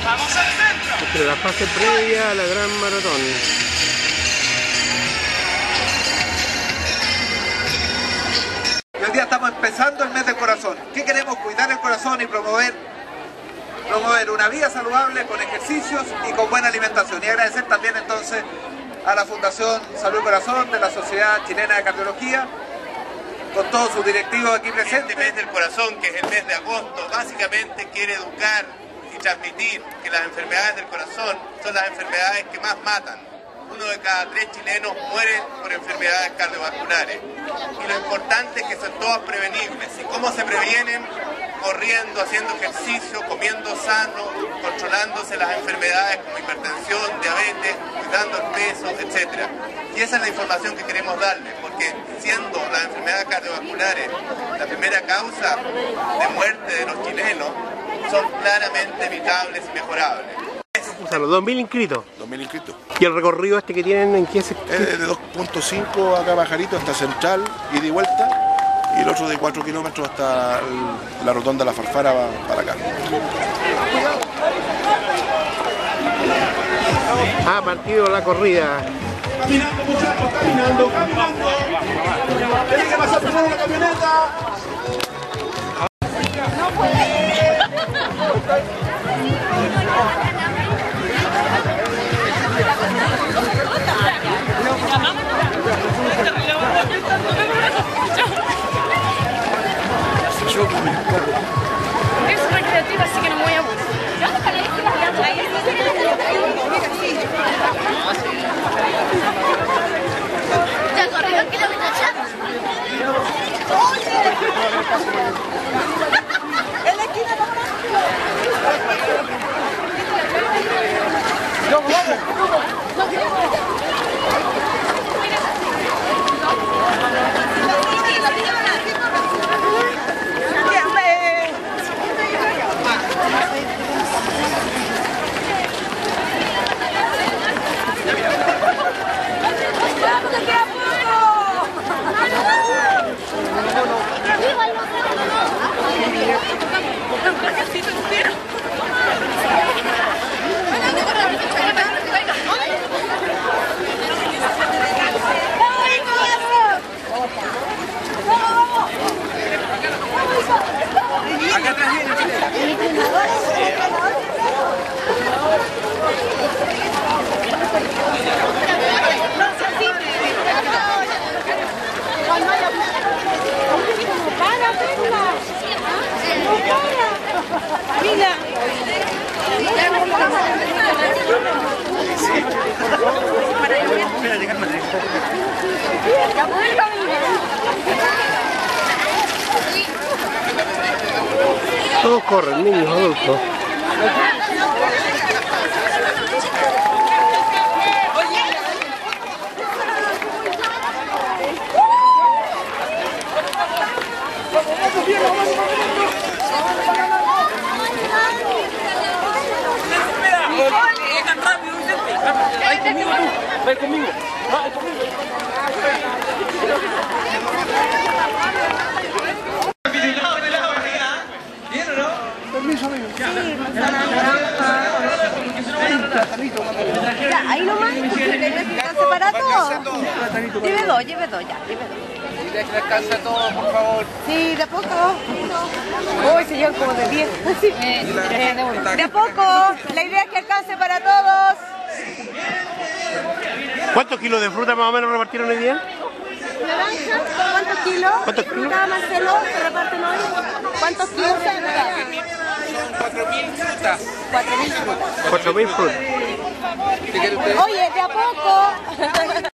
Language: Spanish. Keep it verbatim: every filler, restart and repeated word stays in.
Entre la fase previa a la gran maratón. Y hoy día estamos empezando el mes del corazón. ¿Qué queremos? Cuidar el corazón y promover, promover una vida saludable con ejercicios y con buena alimentación. Y agradecer también entonces a la Fundación Salud y Corazón de la Sociedad Chilena de Cardiología, con todos sus directivos aquí presentes. Este mes del corazón, que es el mes de agosto, básicamente quiere educar y transmitir que las enfermedades del corazón son las enfermedades que más matan. Uno de cada tres chilenos muere por enfermedades cardiovasculares. Y lo importante es que son todas prevenibles. ¿Y cómo se previenen? Corriendo, haciendo ejercicio, comiendo sano, controlándose las enfermedades como hipertensión, diabetes, cuidando el peso, etcétera. Y esa es la información que queremos darles, porque siendo las enfermedades cardiovasculares la primera causa de muerte de los chilenos, son claramente evitables y mejorables. O sea, los dos mil inscritos. dos mil inscritos. ¿Y el recorrido este que tienen en qué sector? Es de dos punto cinco acá Bajarito hasta Central, ida y vuelta. Y el otro de cuatro kilómetros hasta el, la rotonda La Farfara para acá. Ah, partido la corrida. Caminando, muchachos, caminando, caminando. Tiene que pasar primero la camioneta. No puede. Es súper creativa, así que no me voy a aburrir. ¿Ya corrió el kilómetro ya? En la esquina Acá atrás viene. Todos corren, niños, adultos. Ven conmigo tú, ven conmigo. Ven conmigo. ¿Bien o no? Permiso, amigo. Ya, ahí nomás, ¿se para todo? Lleve dos, lleve dos, ya, lleve dos. Dile que le alcance a todos, por favor. Sí, de a poco. Uy, señor, como de diez. Sí. De a poco. La idea es que alcance para todos. ¿Cuántos kilos de fruta más o menos repartieron hoy día? Naranja, ¿cuántos kilos? ¿Cuántos kilos? Fruta, Marcelo, se reparten hoy. ¿Cuántos kilos se reparten? Son cuatro mil frutas. Cuatro mil frutas. cuatro mil frutas. Oye, de a poco.